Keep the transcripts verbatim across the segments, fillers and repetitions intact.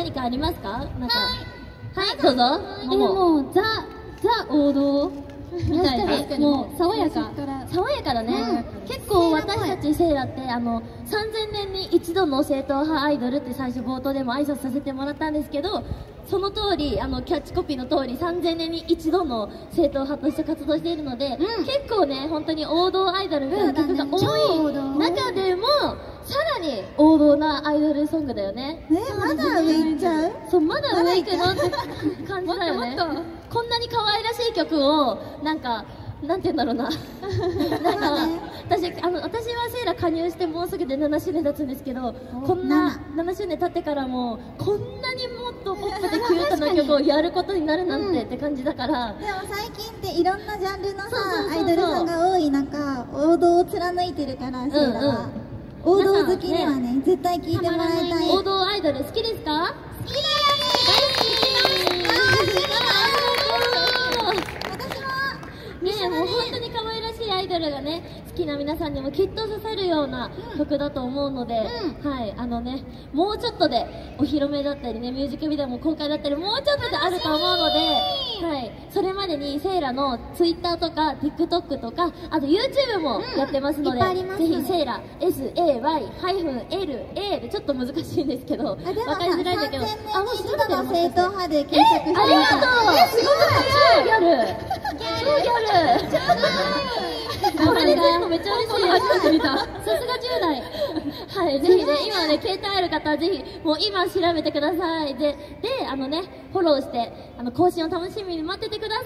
何かありますか？なんかはいどうぞ。 えもうザザ王道みたいで、もう爽やか爽やかだね。結構私たちセイラってあのさんぜんねんに一度の正統派アイドルって最初冒頭でも挨拶させてもらったんですけど、その通りあのキャッチコピーの通りさんぜんねんに一度の正統派として活動しているので、うん、結構ね本当に王道アイドルみたいな曲が多い中でもさらに王道なアイドルソングだよね。 えまだ上行っちゃう？ そうまだ上行くのって感じだよね。こんなに可愛らしい曲をなんかなんて言うんだろうななんか、ね、私あの私はセイラ加入してもうすぐでななしゅうねん経つんですけど、こんなななしゅうねん経ってからもこんなにもっとポップでキュートな曲をやることになるなんてって感じだから、うん、 でも最近っていろんなジャンルのさアイドルさんが多い中王道を貫いてるからセイラは、うんうん、王道好きにはね、ね、絶対聴いてもらいたい。 王道アイドル好きですか？ 好きだよね。 ねえ、もう本当に可愛らしいアイドルがね好きな皆さんにもきっと刺さるような曲だと思うので、うん、はいあのねもうちょっとでお披露目だったりねミュージックビデオも公開だったりもうちょっとであると思うので、はい、それまでにセイラのツイッターとか TikTok とかあと YouTube もやってますので、うん、ぜひセイラ エスエーワイエルエー でちょっと難しいんですけど分かりづらいんだけど、 あもう調べてるの正統派で検索してみた。 ありがとう。すごい超ギャル超ギャルこれで出るのめっちゃ嬉しい。初めて見た。さすがじゅうだい。はい、ぜひね、今ね、携帯ある方はぜひ、もう今調べてください。で、で、あのね、フォローして、あの、更新を楽しみに待っててください。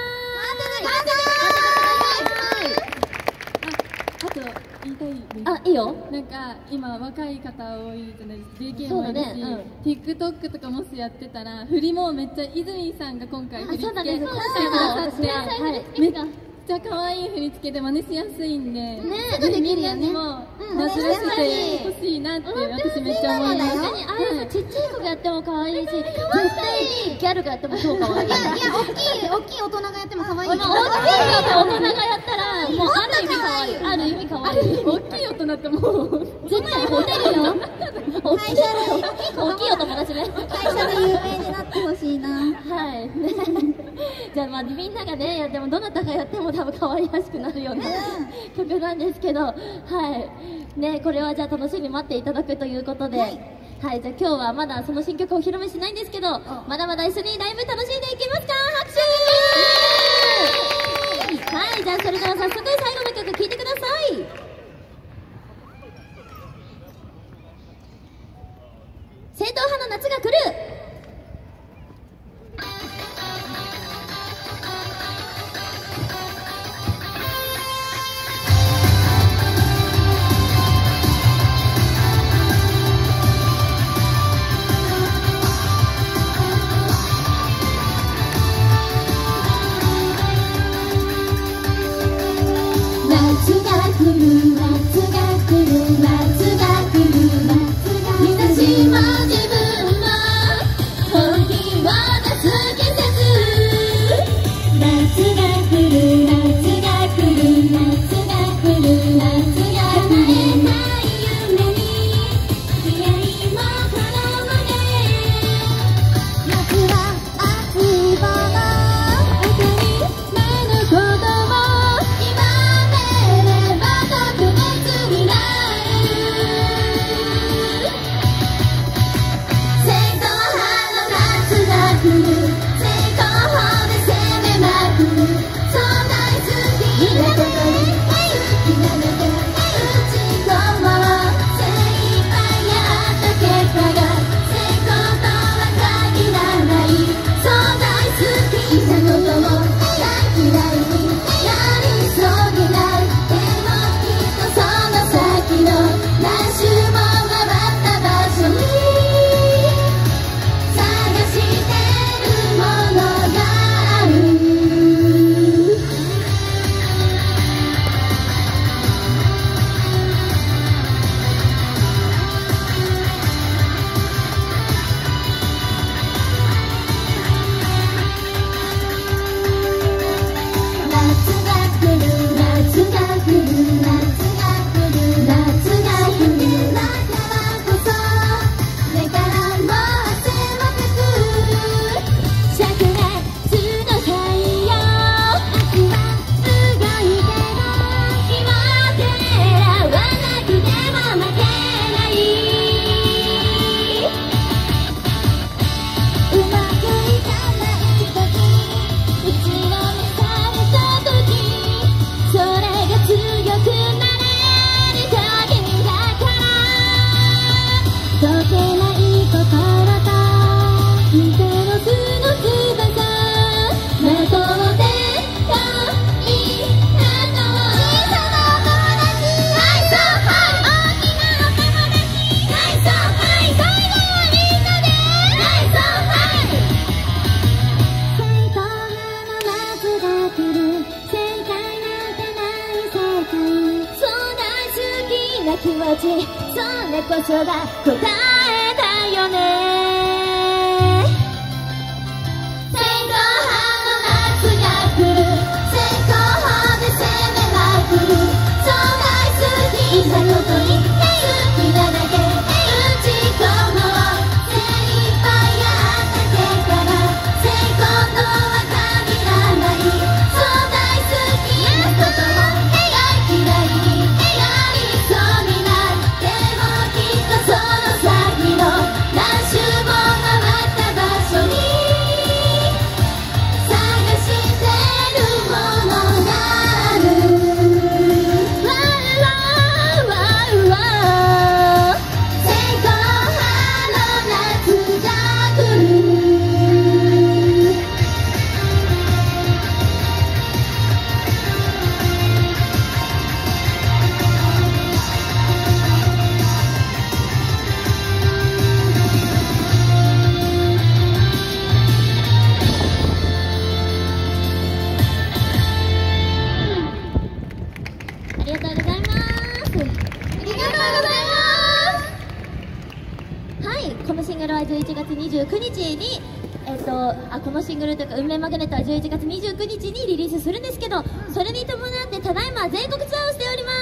待っててください。あ、あと、言いたいです。 あ、いいよ。 なんか、今、若い方多いじゃないですか。ジェーケー もいるし、ねうん、TikTok とかもしやってたら、振りもめっちゃ、泉さんが今回振り付けしてくださって、めっちゃめっちゃ可愛い振り付けで真似しやすいんで、ね、みんなにもバズらせてほしいなって私めっちゃ思います。 確かにああいうちっちゃい子がやっても可愛いし、絶対にギャルがやっても超可愛い。いやいや大きい大きい大人がやっても可愛い。 大きい大人がやったらもうある意味可愛い。ある意味可愛い。 大きい大人ってもう絶対モテるよ。大きい大きいお友達ね。 会社で有名になってほしいな。 はい。じゃあまあみんながねやってもどなたがやっても多分可愛らしくなるような曲なんですけど、はいね、これはじゃあ楽しみに待っていただくということで、はい、はい、じゃあ今日はまだその新曲をお披露目しないんですけど、まだまだ一緒にライブ楽しんでいきますか？拍手。はい、じゃあそれでは早速最後の曲聴いてください。正統派の夏が来る。日差しも自分をそうだ答えだよね。先行派の夏が来る、先行派で攻めまくる、そう大好きなことに好きなだけ打ち込もう、精一杯やった結果が成功とは限らない、そう大好きなことも嫌い嫌いにやりそうにない、でもきっとその先の何周も回った場所に探してるものがある。わーわーわーわー、先行派の夏が来る。ありがとうございます。ありがとうございます。はい、このシングルはじゅういちがつにじゅうくにちに、えっと、あ、このシングルというか、運命マグネットはじゅういちがつにじゅうくにちにリリースするんですけど、それに伴ってただいま全国ツアーをしております。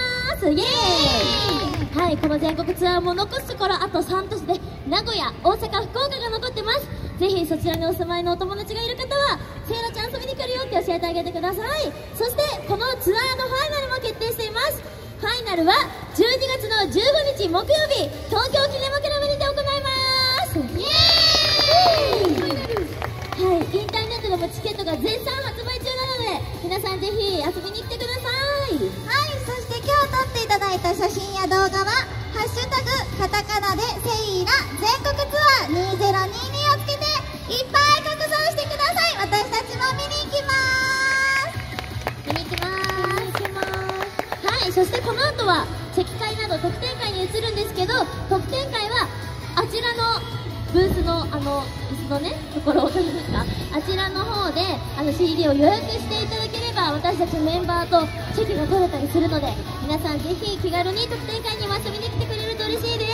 イエーイ。はい、この全国ツアーも残すところあとさん都市で、名古屋、大阪、福岡が残ってます。ぜひそちらにお住まいのお友達がいる方は、せいらちゃん遊びに来るよって教えてあげてください。そしてこのツアーのファイナルも決定しています。ファイナルはじゅうにがつのじゅうごにち木曜日、東京キネマクラブにて行います。イエーイ。はい、インターネットでもチケットが絶賛発売中なので、皆さんぜひ遊びに来てください。 はい、そして今日撮っていただいた写真や動画は「ハッシュタグカタカナ」で「セイラ全国ツアーにせんにじゅうに」をつけていっぱい拡散してください。私たちも見に行きまーす。 見に行きまーす。見に行きまーす。はい、そしてこの後はチェキ会など特典会に移るんですけど、特典会はあちらのブースのあの椅子のねところを分かりますか、あちらの方であの シーディー を予約していただければ私たちメンバーとチェキが取れたりするので、皆さんぜひ気軽に特典会にも遊びに来てくれると嬉しいです。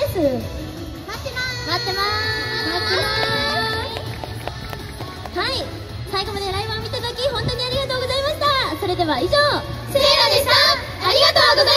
待ってまーす。 待ってまーす。待ってまーす。はい、最後までライブを見ていただき本当にありがとうございました。それでは以上、セイラでした。ありがとうございました。